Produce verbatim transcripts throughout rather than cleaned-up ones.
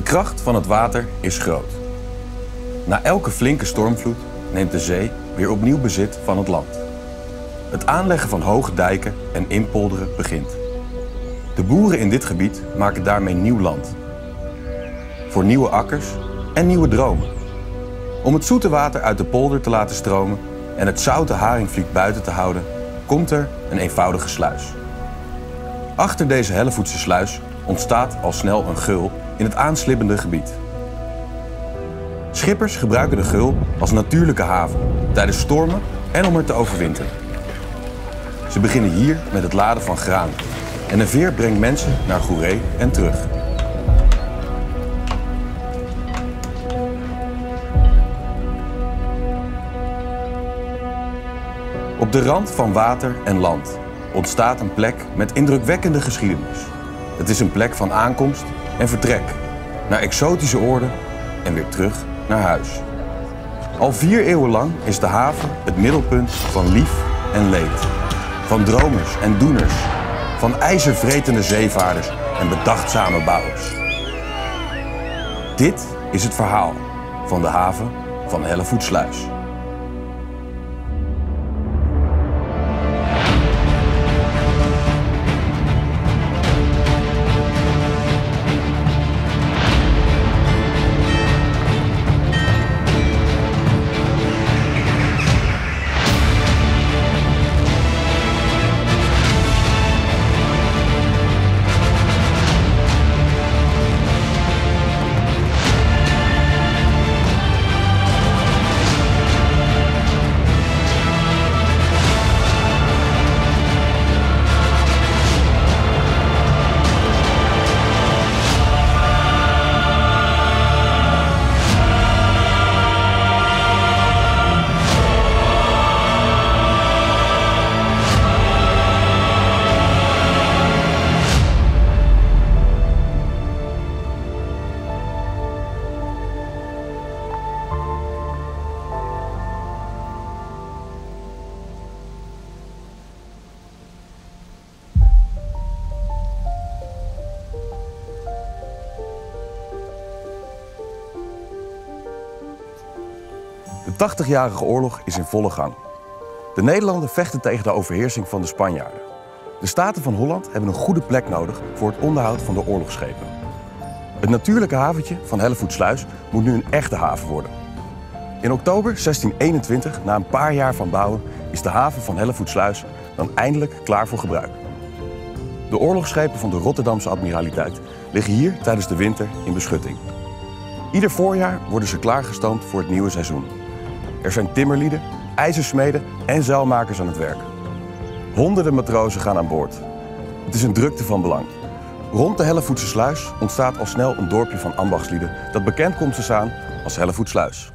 kracht van het water is groot. Na elke flinke stormvloed neemt de zee weer opnieuw bezit van het land. Het aanleggen van hoge dijken en inpolderen begint. De boeren in dit gebied maken daarmee nieuw land. Voor nieuwe akkers en nieuwe dromen. Om het zoete water uit de polder te laten stromen en het zoute haringvliet buiten te houden, komt er een eenvoudige sluis. Achter deze Hellevoetsche sluis ontstaat al snel een geul in het aanslibbende gebied. Schippers gebruiken de geul als natuurlijke haven tijdens stormen en om er te overwinteren. Ze beginnen hier met het laden van graan en een veer brengt mensen naar Goeree en terug. Op de rand van water en land ontstaat een plek met indrukwekkende geschiedenis. Het is een plek van aankomst en vertrek, naar exotische oorden en weer terug naar huis. Al vier eeuwen lang is de haven het middelpunt van lief en leed. Van dromers en doeners, van ijzervretende zeevaarders en bedachtzame bouwers. Dit is het verhaal van de haven van Hellevoetsluis. De tachtigjarige oorlog is in volle gang. De Nederlanden vechten tegen de overheersing van de Spanjaarden. De Staten van Holland hebben een goede plek nodig voor het onderhoud van de oorlogsschepen. Het natuurlijke haventje van Hellevoetsluis moet nu een echte haven worden. In oktober zestien eenentwintig, na een paar jaar van bouwen, is de haven van Hellevoetsluis dan eindelijk klaar voor gebruik. De oorlogsschepen van de Rotterdamse admiraliteit liggen hier tijdens de winter in beschutting. Ieder voorjaar worden ze klaargestoomd voor het nieuwe seizoen. Er zijn timmerlieden, ijzersmeden en zeilmakers aan het werk. Honderden matrozen gaan aan boord. Het is een drukte van belang. Rond de Hellevoetse sluis ontstaat al snel een dorpje van ambachtslieden dat bekend komt te staan als Hellevoetsluis.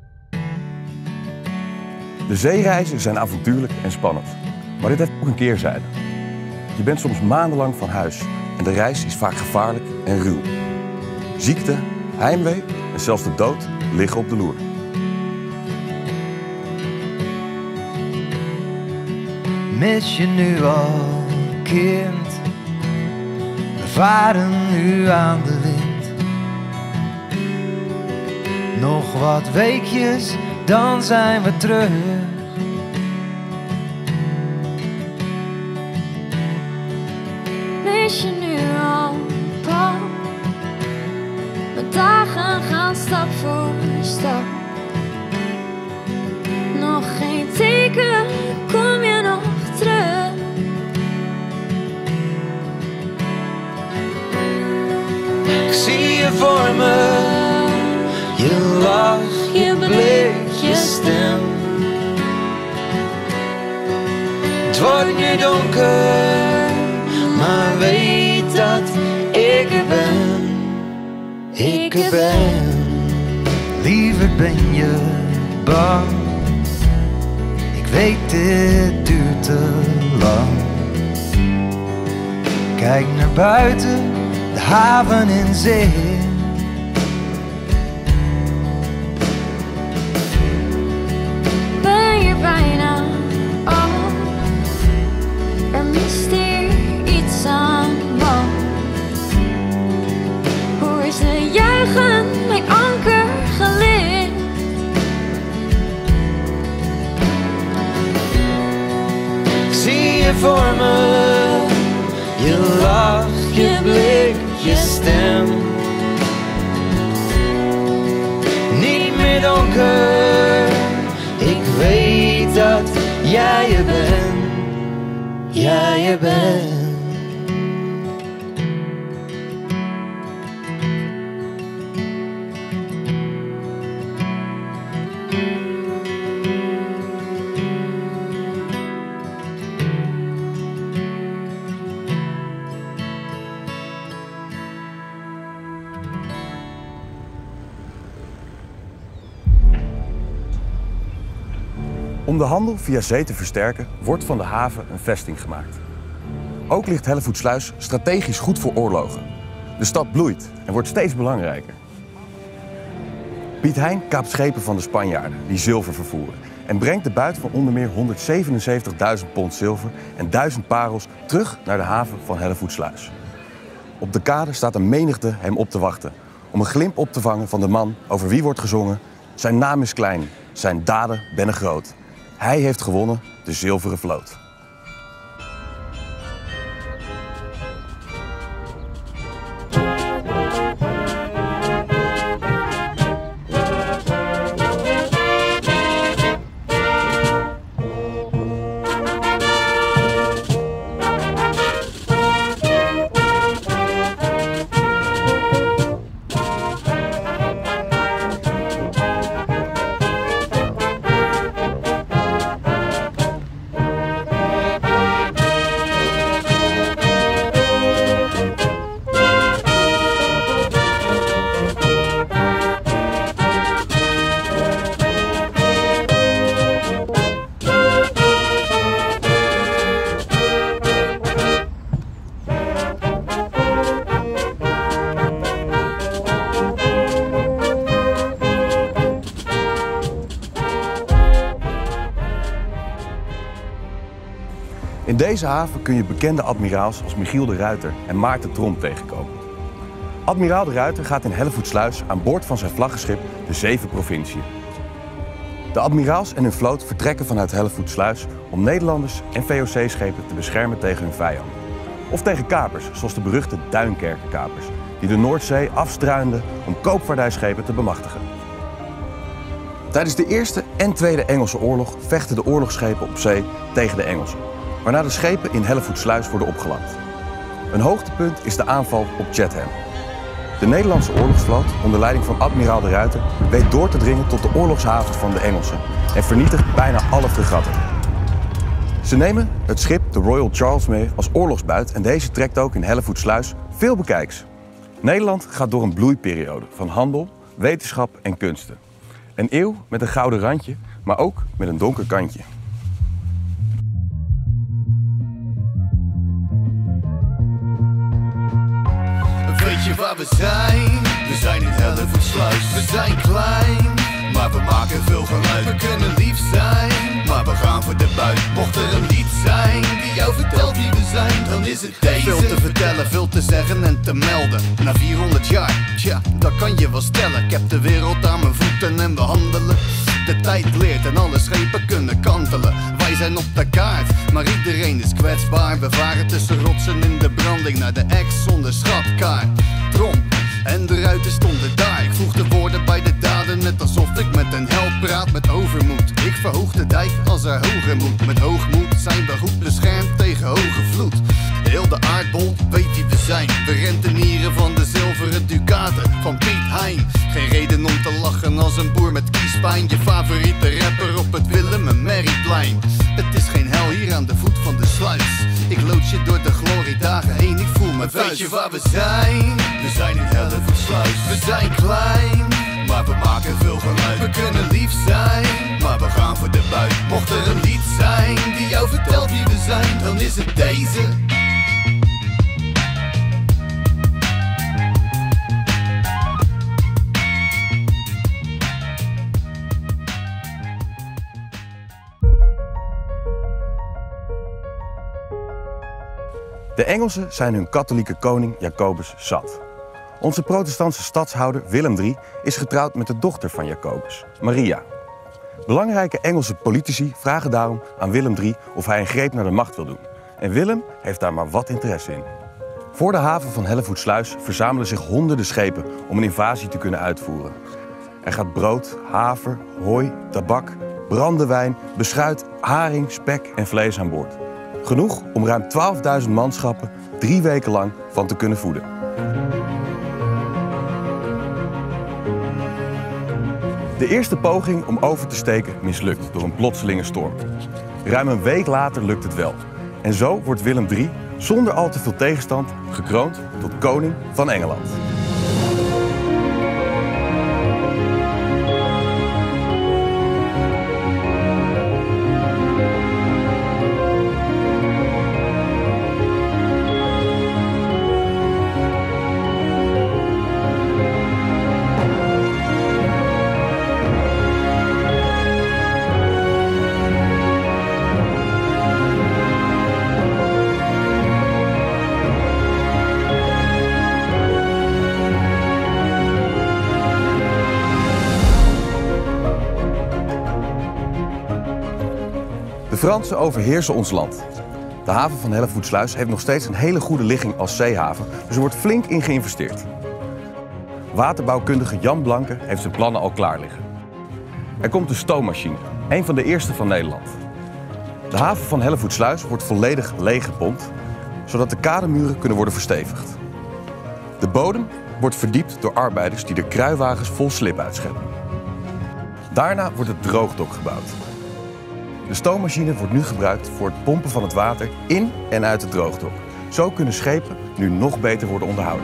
De zeereizen zijn avontuurlijk en spannend, maar dit heeft ook een keerzijde. Je bent soms maandenlang van huis en de reis is vaak gevaarlijk en ruw. Ziekte, heimwee en zelfs de dood liggen op de loer. Mis je nu al, kind? We varen nu aan de wind. Nog wat weekjes, dan zijn we terug. Mis je nu al, pap? Mijn dagen gaan stap voor stap. Nog geen teken, kom je nog terug? Ik zie je voor me, je lach, je blik, je stem. Het wordt nu donker, maar weet dat ik er ben. Ik er ben. Liever ben je bang. Ik weet dit duurt te lang. Kijk naar buiten, de haven in zee. Ben je bijna af? Er mist hier iets aan wand. Hoor ze juichen je voor me, je lach, je blik, je stem. Niet meer donker, ik weet dat jij je bent, jij je bent. Om de handel via zee te versterken, wordt van de haven een vesting gemaakt. Ook ligt Hellevoetsluis strategisch goed voor oorlogen. De stad bloeit en wordt steeds belangrijker. Piet Hein kaapt schepen van de Spanjaarden die zilver vervoeren en brengt de buit van onder meer honderdzevenenzeventigduizend pond zilver en duizend parels terug naar de haven van Hellevoetsluis. Op de kade staat een menigte hem op te wachten om een glimp op te vangen van de man over wie wordt gezongen: zijn naam is klein, zijn daden bennen groot. Hij heeft gewonnen de zilveren vloot. In deze haven kun je bekende admiraals als Michiel de Ruyter en Maarten Tromp tegenkomen. Admiraal de Ruyter gaat in Hellevoetsluis aan boord van zijn vlaggenschip de Zeven Provinciën. De admiraals en hun vloot vertrekken vanuit Hellevoetsluis om Nederlanders en V O C-schepen te beschermen tegen hun vijanden. Of tegen kapers, zoals de beruchte Duinkerke-kapers, die de Noordzee afstruinden om koopvaardijschepen te bemachtigen. Tijdens de Eerste en Tweede Engelse Oorlog vechten de oorlogsschepen op zee tegen de Engelsen, waarna de schepen in Hellevoetsluis worden opgeland. Een hoogtepunt is de aanval op Chatham. De Nederlandse oorlogsvloot, onder leiding van admiraal de Ruyter, weet door te dringen tot de oorlogshavens van de Engelsen en vernietigt bijna alle fregatten. Ze nemen het schip de Royal Charles mee als oorlogsbuit en deze trekt ook in Hellevoetsluis veel bekijks. Nederland gaat door een bloeiperiode van handel, wetenschap en kunsten. Een eeuw met een gouden randje, maar ook met een donker kantje. Weet je waar we zijn? We zijn in Hellevoetsluis. We zijn klein, maar we maken veel geluid. We kunnen lief zijn, maar we gaan voor de buit. Mocht er een lied zijn die jou vertelt wie we zijn, dan is het deze. Veel te vertellen, veel te zeggen en te melden. Na vierhonderd jaar, tja, dat kan je wel stellen. Ik heb de wereld aan mijn voeten en we handelen. De tijd leert en alle schepen kunnen kantelen. Wij zijn op de kaart, maar iedereen is kwetsbaar. We varen tussen rotsen in de branding naar de ex zonder schatkaart. Tromp en de Ruyter stonden daar. Ik voeg de woorden bij de daden, net alsof ik met een held praat met overmoed. Ik verhoog de dijk als er hoger moet. Met hoogmoed zijn we goed beschermd tegen hoge vloed. Heel de aardbol weet wie we zijn. We rentenieren van de zilveren ducaten van Piet Hein. Geen reden om te lachen als een boer met kiespijn. Je favoriete rapper op het Willem en Maryplein. Het is geen hel hier aan de voet van de sluis. Ik lood je door de gloriedagen heen, ik voel me thuis. Weet je waar we zijn? We zijn in Hellevoetsluis. We zijn klein, maar we maken veel geluid. We kunnen lief zijn, maar we gaan voor de buit. Mocht er een lied zijn die jou vertelt wie we zijn, dan is het deze. De Engelsen zijn hun katholieke koning Jacobus zat. Onze protestantse stadshouder Willem de Derde is getrouwd met de dochter van Jacobus, Maria. Belangrijke Engelse politici vragen daarom aan Willem de Derde of hij een greep naar de macht wil doen En Willem heeft daar maar wat interesse in. Voor de haven van Hellevoetsluis verzamelen zich honderden schepen om een invasie te kunnen uitvoeren. Er gaat brood, haver, hooi, tabak, brandewijn, beschuit, haring, spek en vlees aan boord. Genoeg om ruim twaalfduizend manschappen drie weken lang van te kunnen voeden. De eerste poging om over te steken mislukt door een plotselinge storm. Ruim een week later lukt het wel. En zo wordt Willem de derde zonder al te veel tegenstand gekroond tot koning van Engeland. De Fransen overheersen ons land. De haven van Hellevoetsluis heeft nog steeds een hele goede ligging als zeehaven, dus er wordt flink in geïnvesteerd. Waterbouwkundige Jan Blanke heeft zijn plannen al klaar liggen. Er komt de stoommachine, een van de eerste van Nederland. De haven van Hellevoetsluis wordt volledig leeggepompt, zodat de kademuren kunnen worden verstevigd. De bodem wordt verdiept door arbeiders die de kruiwagens vol slib uitscheppen. Daarna wordt het droogdok gebouwd. De stoommachine wordt nu gebruikt voor het pompen van het water in en uit het droogdok. Zo kunnen schepen nu nog beter worden onderhouden.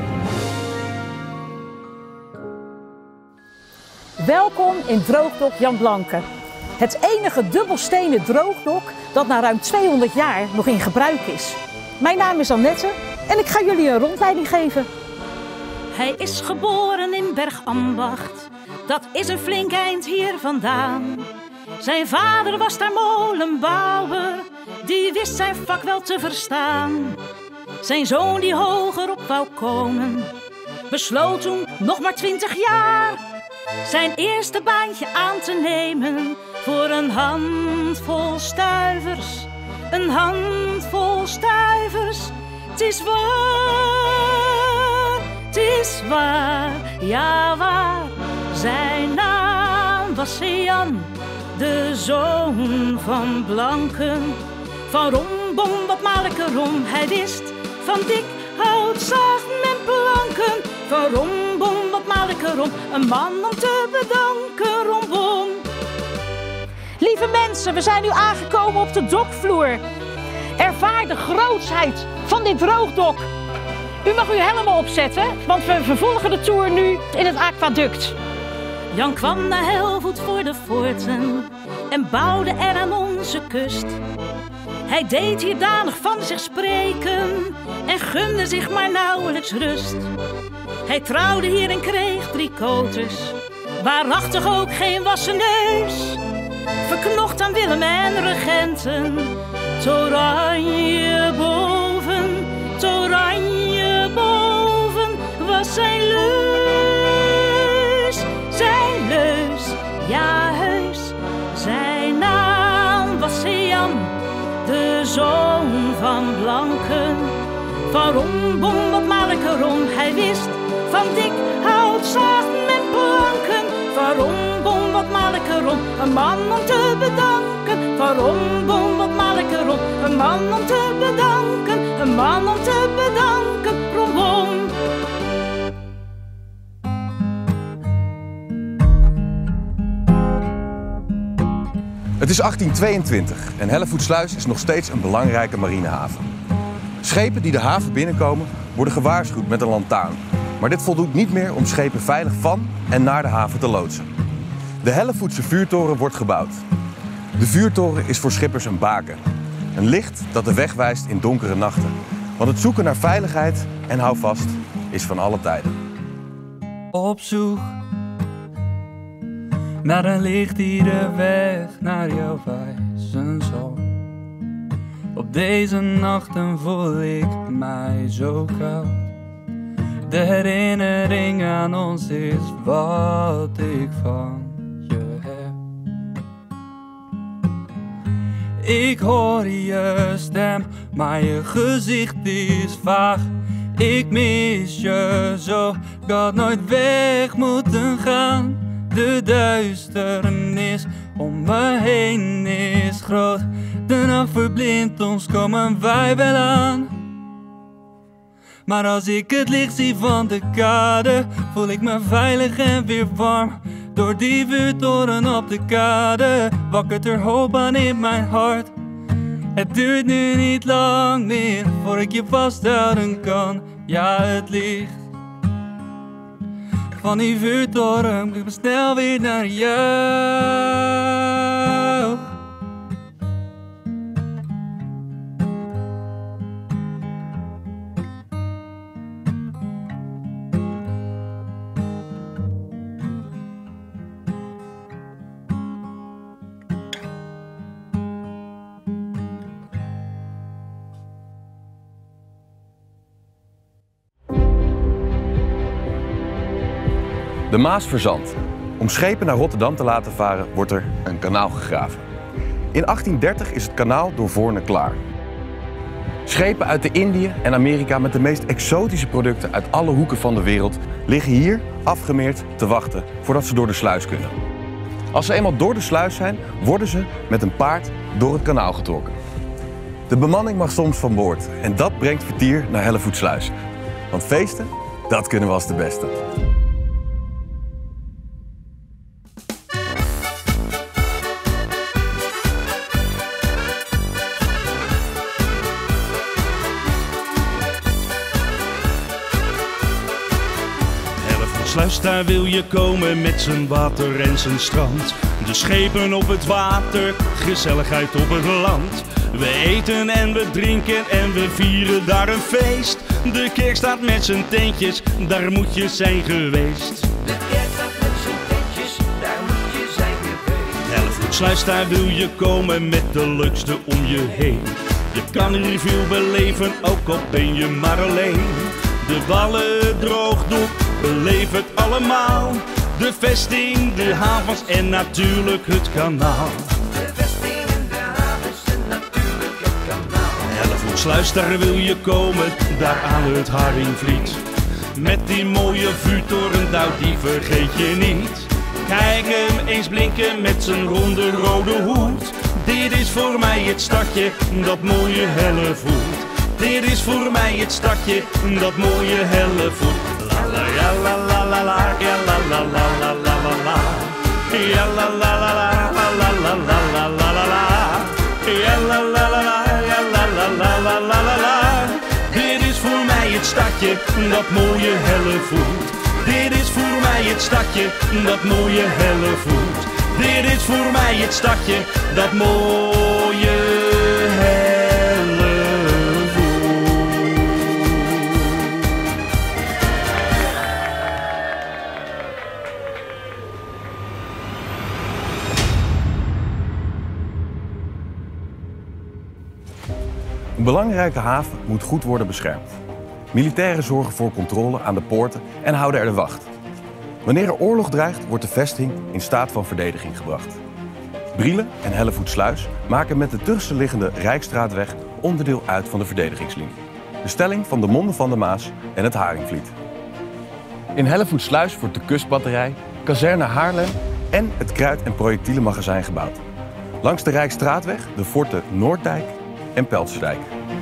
Welkom in droogdok Jan Blanke. Het enige dubbelstenen droogdok dat na ruim tweehonderd jaar nog in gebruik is. Mijn naam is Annette en ik ga jullie een rondleiding geven. Hij is geboren in Bergambacht, dat is een flink eind hier vandaan. Zijn vader was daar molenbouwer, die wist zijn vak wel te verstaan. Zijn zoon die hoger op wou komen, besloot toen nog maar twintig jaar zijn eerste baantje aan te nemen voor een handvol stuivers. Een handvol stuivers, het is waar, het is waar, ja waar. Zijn naam was Jan, de zoon van Blanken. Van rombom wat malekerom, hij wist van dik hout zaagt men planken. Van rombom wat malekerom, een man om te bedanken, rombom. Lieve mensen, we zijn nu aangekomen op de dokvloer. Ervaar de grootsheid van dit droogdok. U mag uw helm opzetten, want we vervolgen de tour nu in het aquaduct. Jan kwam naar Helvoet voor de voorten en bouwde er aan onze kust. Hij deed hier danig van zich spreken en gunde zich maar nauwelijks rust. Hij trouwde hier en kreeg drie koters, waarachtig ook geen wassen neus. Verknocht aan Willem en regenten, Toranje boven, Toranje boven was zijn leus. Zijn leus, ja heus, zijn naam was Jan, de zoon van Blanken. Van rombom wat malekerom, hij wist van dik hout zaagt men planken. Van rombom wat malekerom, een man om te bedanken. Van rombom wat malekerom, een man om te bedanken. Een man om te bedanken, rombom. Het is achttien tweeëntwintig en Hellevoetsluis is nog steeds een belangrijke marinehaven. Schepen die de haven binnenkomen worden gewaarschuwd met een lantaarn. Maar dit voldoet niet meer om schepen veilig van en naar de haven te loodsen. De Hellevoetse vuurtoren wordt gebouwd. De vuurtoren is voor schippers een baken. Een licht dat de weg wijst in donkere nachten. Want het zoeken naar veiligheid en hou vast is van alle tijden. Op zoek naar een licht die de weg naar jou wijzen zal. Op deze nachten voel ik mij zo koud. De herinnering aan ons is wat ik van je heb. Ik hoor je stem, maar je gezicht is vaag. Ik mis je zo, ik had nooit weg moeten gaan. De duisternis om me heen is groot. De nacht verblindt ons, komen wij wel aan. Maar als ik het licht zie van de kade, voel ik me veilig en weer warm. Door die vuurtoren op de kade, wakkert er hoop aan in mijn hart. Het duurt nu niet lang meer, voor ik je vasthouden kan. Ja, het licht van die vuurtoren brengt me snel weer naar jou. De Maas verzandt. Om schepen naar Rotterdam te laten varen wordt er een kanaal gegraven. In achttien dertig is het kanaal door Voorne klaar. Schepen uit de Indië en Amerika met de meest exotische producten uit alle hoeken van de wereld liggen hier afgemeerd te wachten voordat ze door de sluis kunnen. Als ze eenmaal door de sluis zijn, worden ze met een paard door het kanaal getrokken. De bemanning mag soms van boord en dat brengt vertier naar Hellevoetsluis. Want feesten, dat kunnen we als de beste. Sluis, daar wil je komen met zijn water en zijn strand. De schepen op het water, gezelligheid op het land. We eten en we drinken en we vieren daar een feest. De kerk staat met zijn tentjes, daar moet je zijn geweest. De kerk staat met zijn tentjes, daar moet je zijn geweest. Hellevoetsluis, daar wil je komen met de leukste om je heen. Je kan hier veel beleven, ook al ben je maar alleen. De ballen, droogdoek, beleef het allemaal. De vesting, de havens en natuurlijk het kanaal. De vesting en de havens en natuurlijk het kanaal. Hellevoetsluis, daar wil je komen, daar aan het Haringvliet. Met die mooie vuurtoren, nou die vergeet je niet. Kijk hem eens blinken met zijn ronde rode hoed. Dit is voor mij het stadje, dat mooie Hellevoet. Dit is voor mij het stadje, dat mooie Hellevoet. La la ja la la la la, ja la la la la la la la. Ja la la la la la la la la la la la la. Ja la la la la, ja la la la la la la la. Dit is voor mij het stadje, dat mooie Hellevoet. Dit is voor mij het stadje, dat mooie Hellevoet. Dit is voor mij het stadje, dat mooie Hellevoet. Een belangrijke haven moet goed worden beschermd. Militairen zorgen voor controle aan de poorten en houden er de wacht. Wanneer er oorlog dreigt, wordt de vesting in staat van verdediging gebracht. Brielen en Hellevoetsluis maken met de tussenliggende Rijksstraatweg onderdeel uit van de verdedigingslinie. De stelling van de Monden van de Maas en het Haringvliet. In Hellevoetsluis wordt de kustbatterij, kazerne Haarlem en het kruid- en projectielenmagazijn gebouwd. Langs de Rijksstraatweg de forten Noorddijk en Pelterdijk.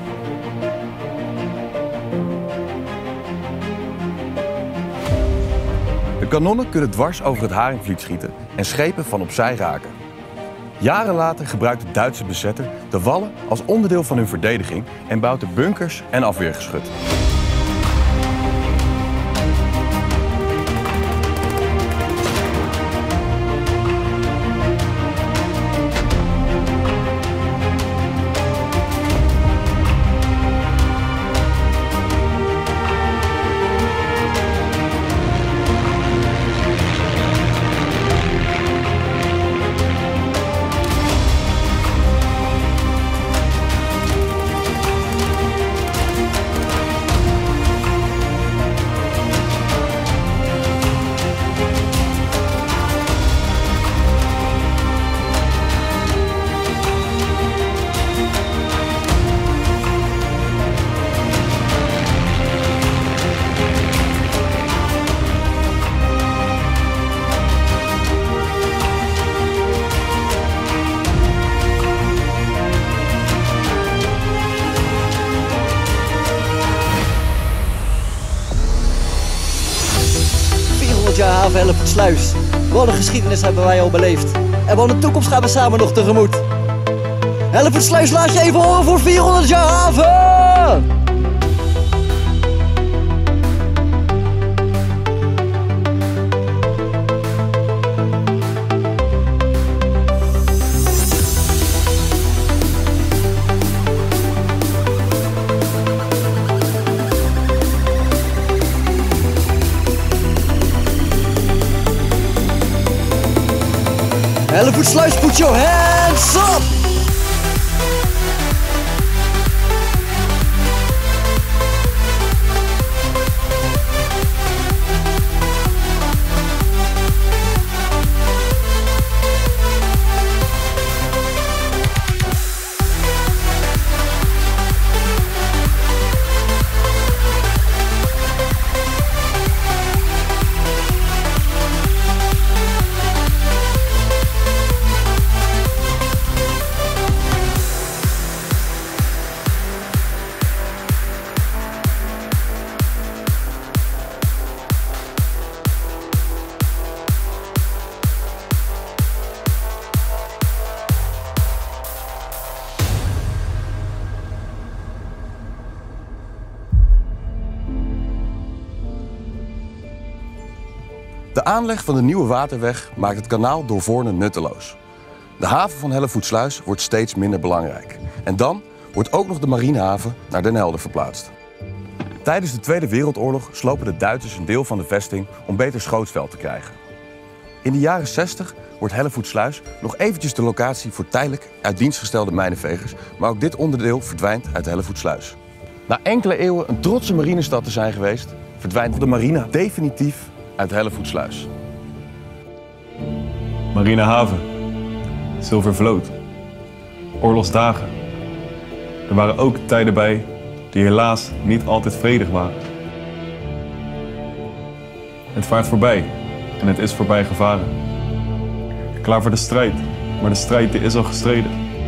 De kanonnen kunnen dwars over het Haringvliet schieten en schepen van opzij raken. Jaren later gebruikt de Duitse bezetter de wallen als onderdeel van hun verdediging en bouwt er bunkers en afweergeschut. haven Hellevoetsluis. Wat een geschiedenis hebben wij al beleefd. En wat een toekomst gaan we samen nog tegemoet. Hellevoetsluis, laat je even horen voor vierhonderd jaar haven! Hellevoetsluis, put your hands up! De aanleg van de nieuwe waterweg maakt het kanaal door Voorne nutteloos. De haven van Hellevoetsluis wordt steeds minder belangrijk. En dan wordt ook nog de marinehaven naar Den Helder verplaatst. Tijdens de Tweede Wereldoorlog slopen de Duitsers een deel van de vesting om beter schootsveld te krijgen. In de jaren zestig wordt Hellevoetsluis nog eventjes de locatie voor tijdelijk uit dienst gestelde mijnenvegers, maar ook dit onderdeel verdwijnt uit Hellevoetsluis. Na enkele eeuwen een trotse marinestad te zijn geweest, verdwijnt de marine definitief uit Hellevoetsluis. Marinehaven, Zilvervloot, oorlogsdagen. Er waren ook tijden bij die helaas niet altijd vredig waren. Het vaart voorbij en het is voorbij gevaren. Klaar voor de strijd, maar de strijd die is al gestreden.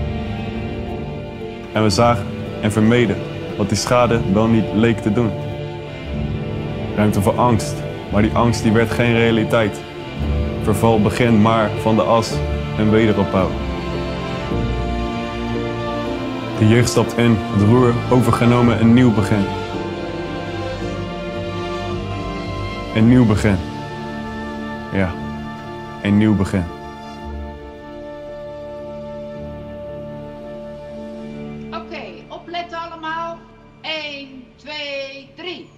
En we zagen en vermeden wat die schade wel niet leek te doen. Ruimte voor angst, maar die angst die werd geen realiteit. Verval begint maar van de as en wederopbouw. De jeugd stapt in, het roer overgenomen, een nieuw begin. Een nieuw begin. Ja, een nieuw begin. Oké, okay, opletten allemaal. één, twee, drie.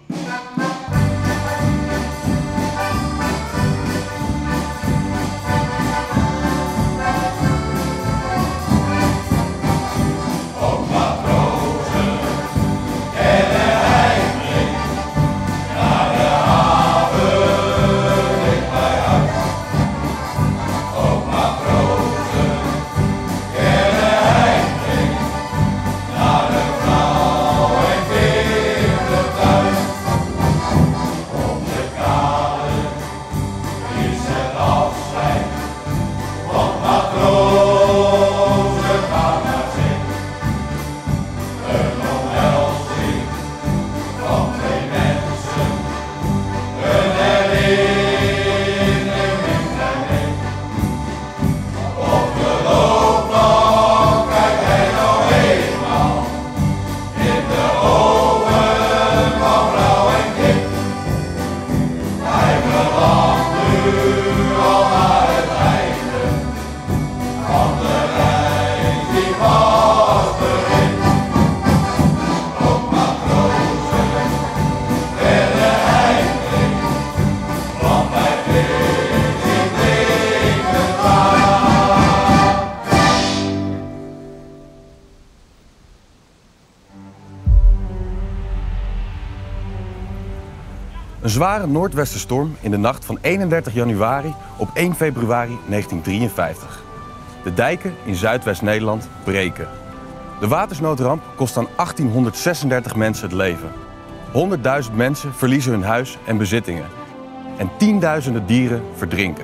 Een zware noordwestenstorm in de nacht van eenendertig januari op één februari negentien drieënvijftig. De dijken in Zuidwest-Nederland breken. De watersnoodramp kost aan achttienhonderdzesendertig mensen het leven. honderdduizend mensen verliezen hun huis en bezittingen. En tienduizenden dieren verdrinken.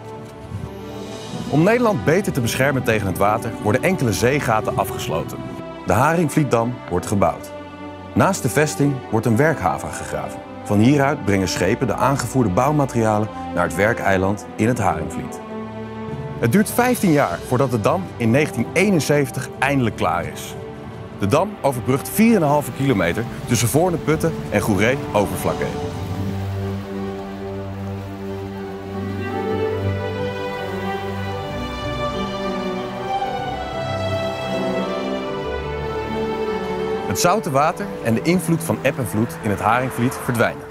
Om Nederland beter te beschermen tegen het water worden enkele zeegaten afgesloten. De Haringvlietdam wordt gebouwd. Naast de vesting wordt een werkhaven gegraven. Van hieruit brengen schepen de aangevoerde bouwmaterialen naar het werkeiland in het Haringvliet. Het duurt vijftien jaar voordat de dam in negentien eenenzeventig eindelijk klaar is. De dam overbrugt vier komma vijf kilometer tussen Voorne-Putten en Goeree-Overflakkee. Het zoute water en de invloed van eb en vloed in het Haringvliet verdwijnen.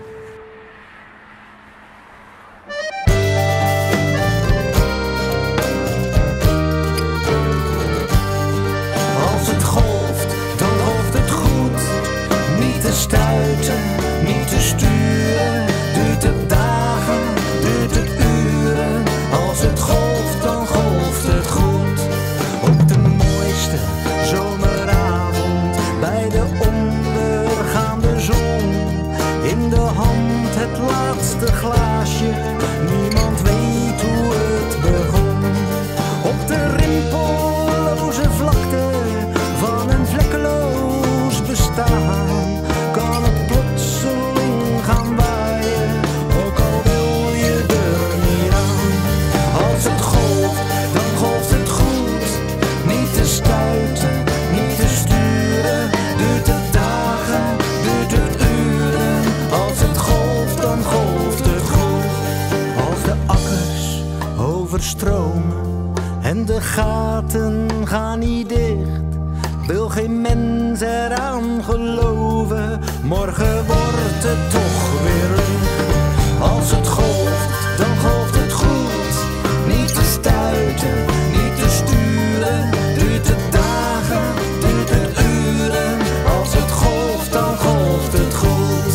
Als het golft, dan golft het goed. Niet te stuiten, niet te sturen. Duurt het dagen, duurt het uren. Als het golft, dan golft het goed. Op de mooiste zomeravond, bij de ondergaande zon. In de hand het laatste glaasje, niemand weet hoe het begon. Op de rimpelloze vlakte van een vlekkeloos bestaan kan het plotseling gaan waaien, ook al wil je er niet aan. Als het golft, dan golft het goed. Niet te stuiten, niet te sturen. Duurt het dagen, duurt het uren. Als het golft, dan golft het goed. Als de akkers overstromen en de gaten gaan niet dicht, wil geen mens eraan geloven. Morgen wordt het toch weer licht. Als het golft, dan golft het goed. Niet te stuiten, niet te sturen. Duurt het dagen, duurt het uren. Als het golft, dan golft het goed.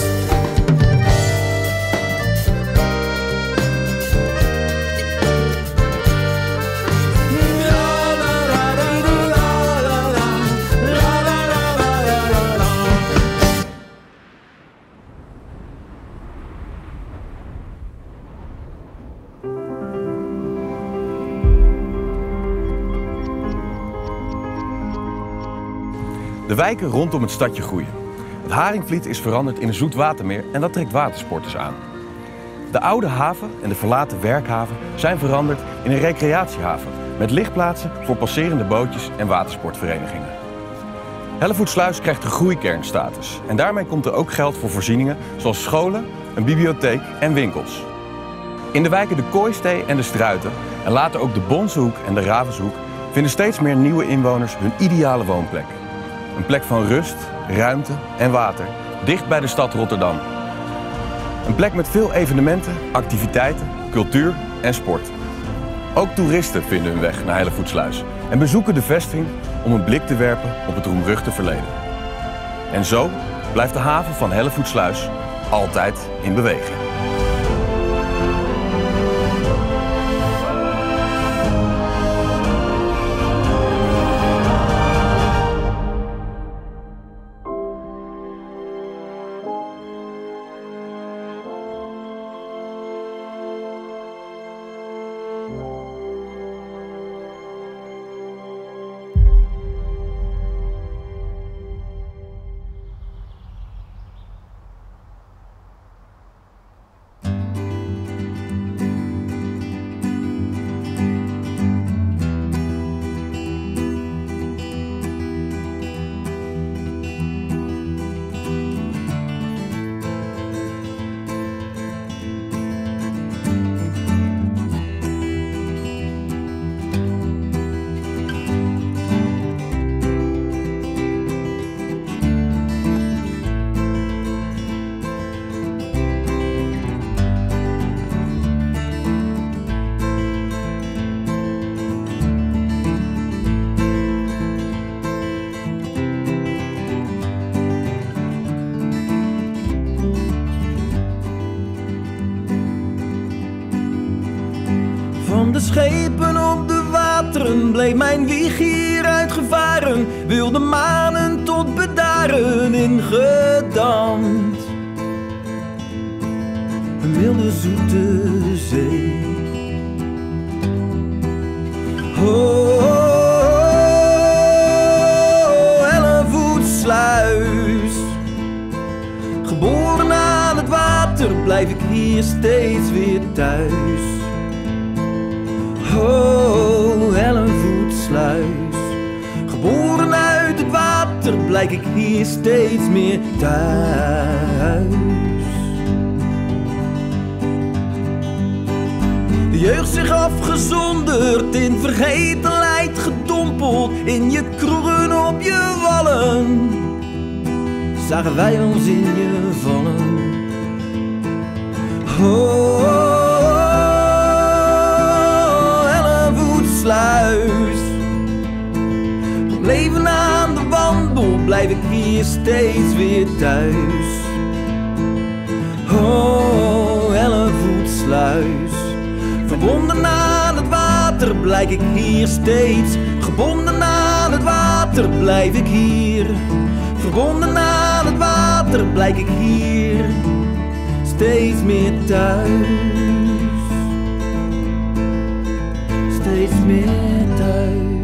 De wijken rondom het stadje groeien. Het Haringvliet is veranderd in een zoetwatermeer en dat trekt watersporters aan. De oude haven en de verlaten werkhaven zijn veranderd in een recreatiehaven met ligplaatsen voor passerende bootjes en watersportverenigingen. Hellevoetsluis krijgt een groeikernstatus en daarmee komt er ook geld voor voorzieningen zoals scholen, een bibliotheek en winkels. In de wijken de Kooistee en de Struiten en later ook de Bonsehoek en de Ravenshoek vinden steeds meer nieuwe inwoners hun ideale woonplek. Een plek van rust, ruimte en water, dicht bij de stad Rotterdam. Een plek met veel evenementen, activiteiten, cultuur en sport. Ook toeristen vinden hun weg naar Hellevoetsluis en bezoeken de vestiging om een blik te werpen op het roemruchte verleden. En zo blijft de haven van Hellevoetsluis altijd in beweging. Van de schepen op de wateren bleef mijn wieg hier uitgevaren, wilde manen tot bedaren ingedampt. Een wilde zoete zee. Oh, oh, oh, Hellevoetsluis. Geboren aan het blijf ik hier steeds weer thuis. Oh, Hellevoetsluis. Geboren uit het water, blijk ik hier steeds meer thuis. De jeugd zich afgezonderd, in vergetelheid gedompeld, in je kroegen op je wallen, zagen wij ons in je vallen. Oh, Hellevoetsluis. Leven aan de wandel, blijf ik hier steeds weer thuis. Oh, Hellevoetsluis. Verbonden aan het water, blijk ik hier steeds. Gebonden aan het water, blijf ik hier. Verbonden aan het water, blijk ik hier steeds meer thuis. Steeds meer thuis.